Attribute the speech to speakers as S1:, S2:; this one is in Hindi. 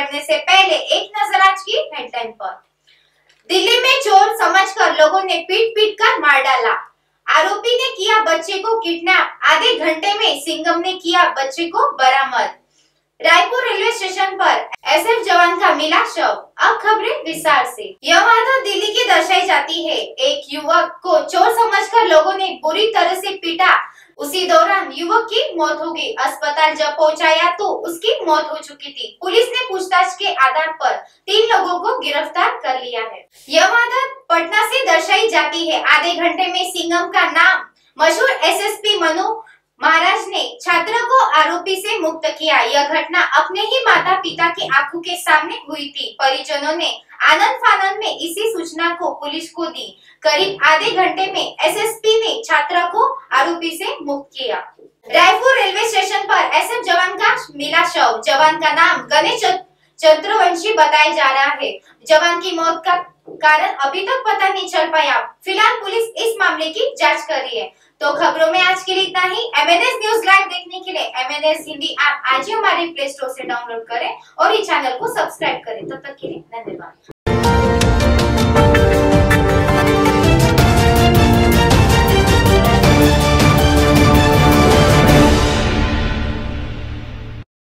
S1: करने से पहले एक नजर आज की हेडलाइन पर। दिल्ली में चोर समझकर लोगों ने पीट पीट कर मार डाला। आरोपी ने किया बच्चे को किडनैप। आधे घंटे में सिंघम ने किया बच्चे को बरामद। रायपुर रेलवे स्टेशन पर एसएफ जवान का मिला शव। अब खबरें विस्तार से। यह वारदात दिल्ली की दर्शाई जाती है। एक युवक को चोर समझकर लोगों ने बुरी तरह से पीटा। उसी दौरान युवक की मौत हो गई। अस्पताल जब पहुंचाया तो उसकी मौत हो चुकी थी। पुलिस ने पूछताछ के आधार पर 3 लोगों को गिरफ्तार कर लिया है। यह वारदात पटना से दर्शाई जाती है। आधे घंटे में सिंघम का नाम मशहूर एसएसपी मनु महाराज ने छात्र को आरोपी से मुक्त किया। यह घटना अपने ही माता पिता की आंखों के सामने हुई थी। परिजनों ने आनंद फानंद में इसी सूचना को पुलिस को दी। करीब आधे घंटे में एसएसपी ने छात्र को आरोपी से मुक्त किया। रायपुर रेलवे स्टेशन पर एसएफ जवान का मिला शव। जवान का नाम गणेश चतुर्वंशी बताया जा रहा है। जवान की मौत का कारण अभी तक पता नहीं चल पाया। फिलहाल पुलिस इस मामले की जांच कर रही है। तो खबरों में आज के लिए इतना ही। एमएनएस न्यूज लाइव देखने के लिए एमएनएस हिंदी ऐप आज ही हमारे प्ले स्टोर से डाउनलोड करें और इस चैनल को सब्सक्राइब करें। तब तक के लिए धन्यवाद।